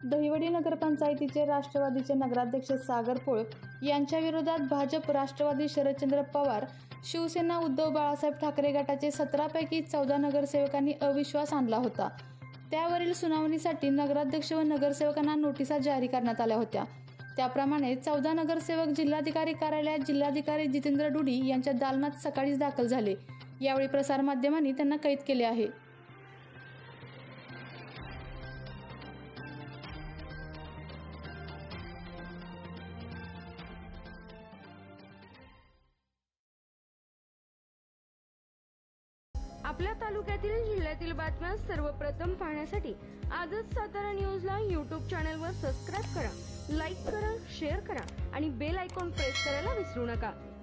दहिवडी नगरपंचायतीचे राष्ट्रवादीचे नगराध्यक्ष सागर पोळ यांच्या विरोधात भाजप, राष्ट्रवादी शरदचंद्र पवार, शिवसेना उद्धव बाळासाहेब ठाकरे गटाचे 17 पैकी 14 नगरसेवकांनी अविश्वास आणला होता। त्यावरील सुनावणीसाठी नगराध्यक्ष व नगरसेवकांना नोटिसा जारी करण्यात आल्या होत्या। त्याप्रमाणे 14 नगरसेवक जिल्हाधिकारी कार्यालयात जिल्हाधिकारी जितेंद्र डुडी यांच्या दालनात सकाळीच दाखल झाले। यावेळी प्रसारमाध्यमांनी त्यांना कैद केले आहे। आपल्या तालुक्यातील जिल्ह्यातील बातम्या सर्वप्रथम पाहण्यासाठी आजच सातारा न्यूजला YouTube चॅनलवर सबस्क्राइब करा, लाईक करा, शेअर करा आणि बेल आयकॉन प्रेस करायला विसरू नका।